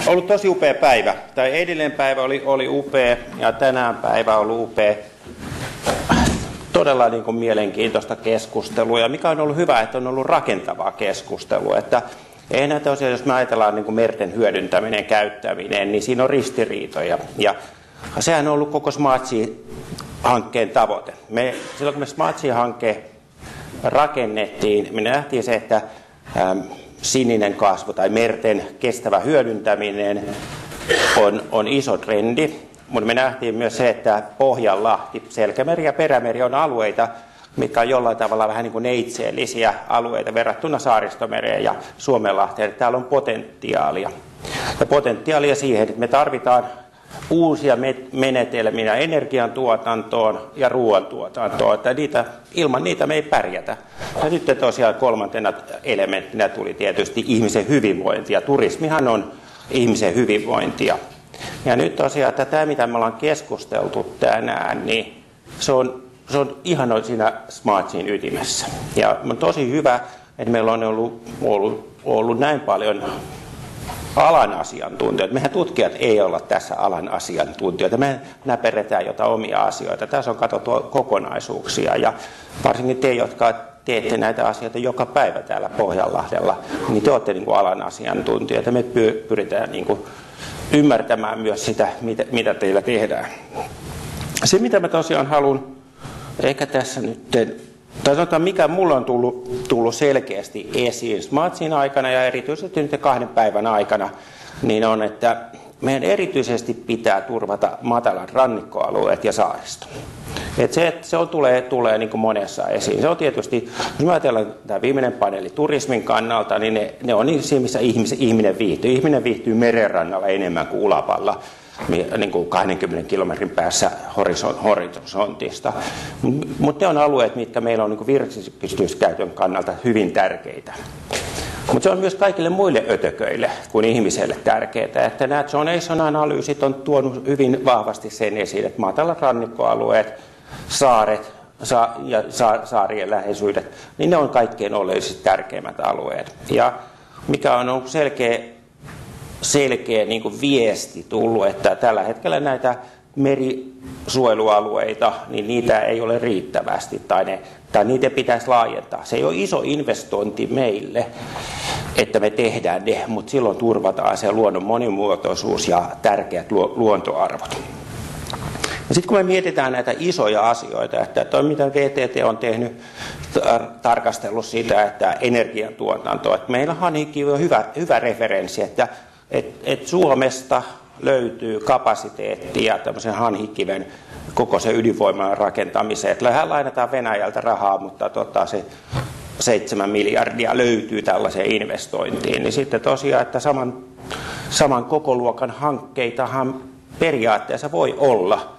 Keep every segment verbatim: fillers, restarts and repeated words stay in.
Ollut tosi upea päivä. Tai edellinen päivä oli, oli upea ja tänään päivä on ollut upea. Todella niin kuin mielenkiintoista keskustelua. Ja mikä on ollut hyvä, että on ollut rakentavaa keskustelua. Että ei näitä tosiaan, jos me ajatellaan niin kuin merten hyödyntäminen, käyttäminen, niin siinä on ristiriitoja. Ja sehän on ollut koko Smart Sea-hankkeen tavoite. Me, silloin kun me Smart Sea-hanke rakennettiin, me nähtiin se, että ähm, sininen kasvu tai merten kestävä hyödyntäminen on, on iso trendi, mutta me nähtiin myös se, että Pohjanlahti, Selkämeri ja Perämeri on alueita, mitkä on jollain tavalla vähän niin kuin neitseellisiä alueita verrattuna Saaristomereen ja Suomenlahteen. Täällä on potentiaalia. Ja potentiaalia siihen, että me tarvitaan uusia menetelmiä energiantuotantoon ja ruoantuotantoon, että niitä, ilman niitä me ei pärjätä. Ja nyt tosiaan kolmantena elementtinä tuli tietysti ihmisen hyvinvointi, ja turismihan on ihmisen hyvinvointia. Ja nyt tosiaan, että tämä mitä me ollaan keskusteltu tänään, niin se on, se on ihan siinä Smart Sean ytimessä. Ja on tosi hyvä, että meillä on ollut, ollut, ollut näin paljon alan asiantuntijoita. Mehän tutkijat ei olla tässä alan asiantuntijoita. Me näperretään jotain omia asioita. Tässä on katsottu kokonaisuuksia. Ja varsinkin te, jotka teette näitä asioita joka päivä täällä Pohjanlahdella, niin te olette niin kuin alan asiantuntijoita. Me pyritään niin kuin ymmärtämään myös sitä, mitä, mitä teillä tehdään. Se, mitä mä tosiaan haluan ehkä tässä nyt, tai sanotaan, mikä mulla on tullut, tullut selkeästi esiin Smart Sean aikana ja erityisesti nyt kahden päivän aikana, niin on, että meidän erityisesti pitää turvata matalat rannikkoalueet ja saaristo. Et se, että se on, tulee, tulee niin kuin monessa esiin. Se on tietysti, jos me ajatellaan tämä viimeinen paneeli turismin kannalta, niin ne, ne on niin, missä ihmis, ihminen viihtyy. Ihminen viihtyy merenrannalla enemmän kuin ulapalla, niin kuin kahdenkymmenen kilometrin päässä horisontista. Mutta ne on alueet, mitkä meillä on niin virkistyskäytön kannalta hyvin tärkeitä. Mutta se on myös kaikille muille ötököille kuin ihmiselle tärkeää, että nämä zonation-analyysit on tuonut hyvin vahvasti sen esiin, että matalat rannikkoalueet, saaret sa- ja sa- saarien läheisyydet, niin ne on kaikkein oleellisesti tärkeimmät alueet. Ja mikä on ollut selkeä, selkeä niin kuin viesti tullut, että tällä hetkellä näitä merisuojelualueita, niin niitä ei ole riittävästi tai, ne, tai niitä pitäisi laajentaa. Se ei ole iso investointi meille, että me tehdään ne, mutta silloin turvataan se luonnon monimuotoisuus ja tärkeät luontoarvot. Sitten kun me mietitään näitä isoja asioita, että toi mitä V T T on tehnyt, tarkastellut sitä, että energiantuotanto, että meillä Hanhikivi on hyvä, hyvä referenssi, että et, et Suomesta löytyy kapasiteettia tämmöisen Hanhikiven koko se ydinvoiman rakentamiseen. Että lainataan Venäjältä rahaa, mutta tota, se seitsemän miljardia löytyy tällaiseen investointiin. Niin sitten tosiaan, että saman, saman kokoluokan hankkeitahan periaatteessa voi olla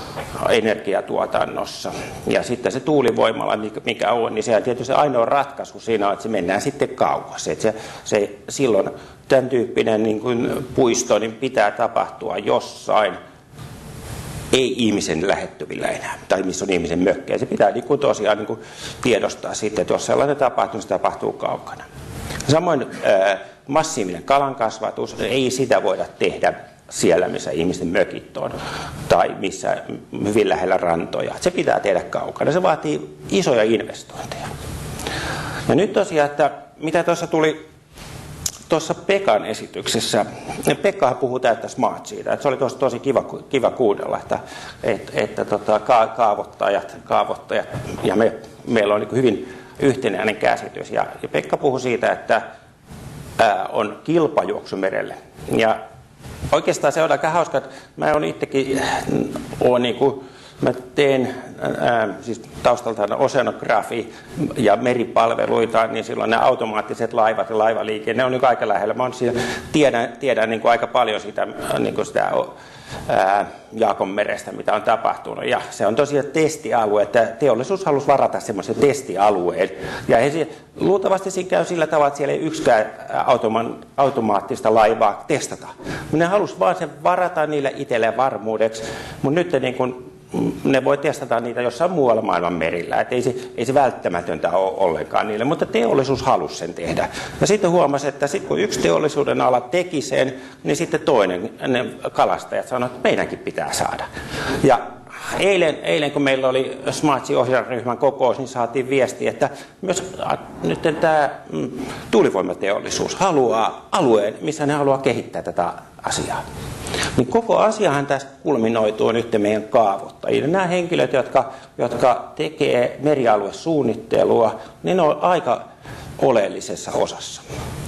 energiatuotannossa. Ja sitten se tuulivoimala, mikä on, niin se on tietysti ainoa ratkaisu siinä on, että se mennään sitten kauas. Että se, se, silloin tämän tyyppinen niin kuin puisto niin pitää tapahtua jossain, ei ihmisen lähettyvillä enää, tai missä on ihmisen mökkejä. Se pitää niin kuin tosiaan niin kuin tiedostaa sitten, että jos sellainen tapahtuu, se tapahtuu kaukana. Samoin ää, massiivinen kalankasvatus, ei sitä voida tehdä siellä, missä ihmisten mökit on, tai missä hyvin lähellä rantoja. Se pitää tehdä kaukana. Se vaatii isoja investointeja. Ja nyt tosiaan, että mitä tuossa tuli tuossa Pekan esityksessä, Pekkahan puhui täyttä Smart siitä, että se oli tosi, tosi kiva, kiva kuunnella, että, että, että tota, kaavoittajat, kaavoittajat ja me, meillä on niin hyvin yhtenäinen käsitys. Ja, ja Pekka puhui siitä, että ää, on kilpajuoksu merelle. Ja oikeastaan se on aika hauska, että mä olen itsekin, olen niin kuin, mä teen ää, siis taustaltaan oseanografi ja meripalveluita, niin silloin nämä automaattiset laivat ja laivaliikenne, ne on niin aika lähellä. Mä on siinä, tiedän, tiedän niin kuin aika paljon sitä, niin kuin sitä ää, Jaakonmerestä, mitä on tapahtunut. Ja se on tosiaan testialue, että teollisuus halusi varata semmoisen testialueen. Ja he, luultavasti siinä käy sillä tavalla, että siellä ei yksikään automa- automaattista laivaa testata. Ne halusi vaan sen varata niille itselleen varmuudeksi. Mutta nyt niin kun ne voi testata niitä jossain muualla maailman merillä, että ei se, ei se välttämätöntä ole ollenkaan niille, mutta teollisuus halusi sen tehdä. Ja sitten huomasi, että sit kun yksi teollisuuden ala teki sen, niin sitten toinen, ne kalastajat sanoivat, että meidänkin pitää saada. Ja Eilen, eilen kun meillä oli Smartsi-ohjausryhmän kokous, niin saatiin viesti, että myös nyt tämä mm, tuulivoimateollisuus haluaa alueen, missä ne haluaa kehittää tätä asiaa. Niin koko asiahan tässä kulminoituu nyt meidän kaavoittajille. Nämä henkilöt, jotka, jotka tekee merialuesuunnittelua, niin ne on aika oleellisessa osassa.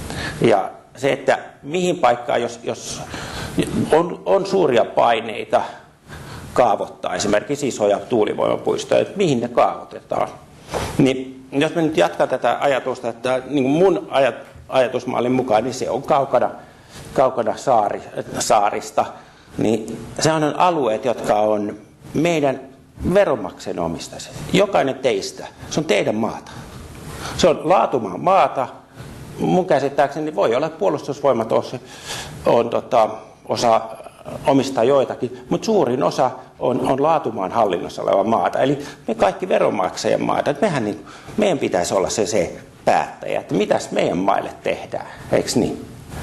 Ja se, että mihin paikkaan, jos, jos on, on suuria paineita, kaavoittaa esimerkiksi isoja tuulivoimapuistoja, että mihin ne kaavoitetaan. Niin, jos mä nyt jatkan tätä ajatusta, että niin kuin mun ajat, ajatusmallin mukaan, niin se on kaukana, kaukana saari, saarista, niin se on alueet, jotka on meidän veronmaksajien omistaisia. Jokainen teistä, se on teidän maata. Se on laatumaan maata. Mun käsittääkseni voi olla, että puolustusvoimat on, on tota, osa omistaa joitakin, mutta suurin osa on, on laatumaan hallinnossa oleva maata. Eli me kaikki veronmaksajien maata, että mehän niin, meidän pitäisi olla se, se päättäjä, että mitäs meidän maille tehdään, eikö niin?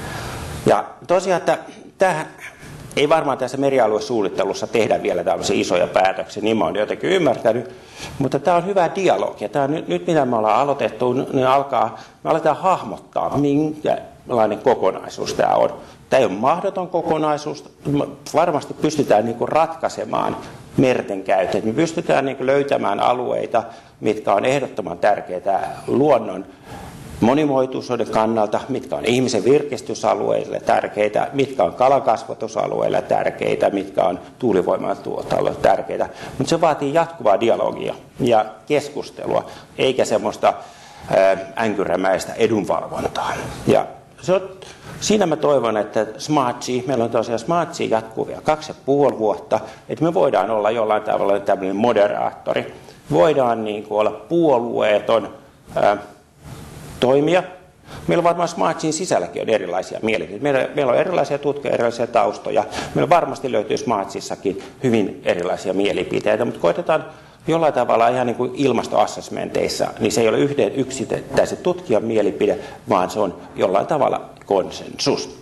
Ja tosiaan, että tämähän ei varmaan tässä merialuesuunnittelussa tehdä vielä tällaisia isoja päätöksiä, niin mä oon jotenkin ymmärtänyt, mutta tämä on hyvä dialogi. Tämä nyt, nyt mitä me ollaan aloitettu, niin alkaa, me aletaan hahmottaa, minkälainen kokonaisuus tämä on. Tämä ei ole mahdoton kokonaisuus. Varmasti pystytään niin kuin ratkaisemaan merten käytön. Me pystytään niin kuin löytämään alueita, mitkä on ehdottoman tärkeitä luonnon monimuotoisuuden kannalta, mitkä on ihmisen virkistysalueille tärkeitä, mitkä on kalankasvatusalueille tärkeitä, mitkä on tuulivoimatuotannolle tärkeitä. Mutta se vaatii jatkuvaa dialogia ja keskustelua, eikä semmoista änkyrämäistä edunvalvontaa. Ja se on, siinä mä toivon, että Smartsi, meillä on tosiaan Smartsi jatkuu vielä kaksi ja puoli vuotta, että me voidaan olla jollain tavalla tämmöinen moderaattori. Voidaan niin kuin olla puolueeton ää, toimija. Meillä on varmaan Smartsin sisälläkin on erilaisia mielipiteitä. Meillä, meillä on erilaisia tutkijoita, erilaisia taustoja. Meillä varmasti löytyy Smartsissakin hyvin erilaisia mielipiteitä, mutta koitetaan jollain tavalla ihan niin kuin ilmastoassessmenteissa, niin se ei ole yhden yksittäisen tutkijan mielipide, vaan se on jollain tavalla konsensus.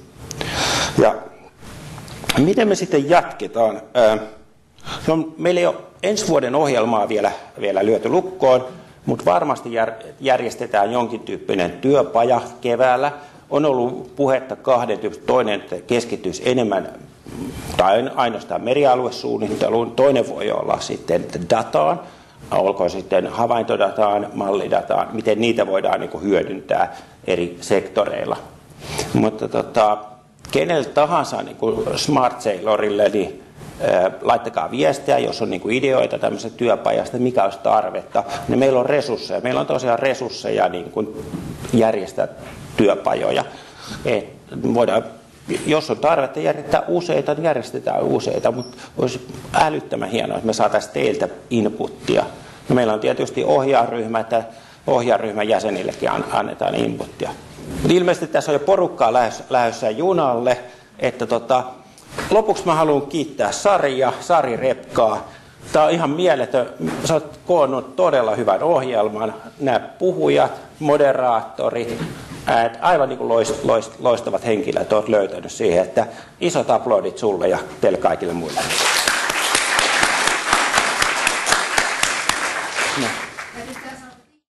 Ja miten me sitten jatketaan? Meillä ei ole ensi vuoden ohjelmaa vielä, vielä lyöty lukkoon, mutta varmasti järjestetään jonkin tyyppinen työpaja keväällä. On ollut puhetta kahden tyyppistä, toinen että keskittyisi enemmän tai ainoastaan merialuesuunnitteluun, toinen voi olla sitten dataan, olkoon sitten havaintodataan, mallidataan, miten niitä voidaan niin kuin hyödyntää eri sektoreilla. Mutta tota, kenelle tahansa niin kuin Smart Sailorille, niin ää, laittakaa viestiä, jos on niin kuin ideoita tämmöisestä työpajasta, mikä olisi tarvetta. Niin meillä on resursseja, meillä on tosiaan resursseja niin kuin järjestää työpajoja. Et voidaan, jos on tarvetta järjestää useita, niin järjestetään useita, mutta olisi älyttömän hienoa, että me saataisiin teiltä inputtia. No, meillä on tietysti ohjausryhmä, että ohjausryhmän jäsenillekin annetaan inputtia. Mutta ilmeisesti tässä on jo porukkaa lähdössä junalle, että tota, lopuksi mä haluan kiittää Saria, Sari Repkaa. Tämä on ihan mieletön, sä oot koonnut todella hyvän ohjelman, nämä puhujat, moderaattorit, aivan niin kuin loist, loist, loistavat henkilöt olet löytänyt siihen, että isot aplodit sulle ja teille kaikille muille.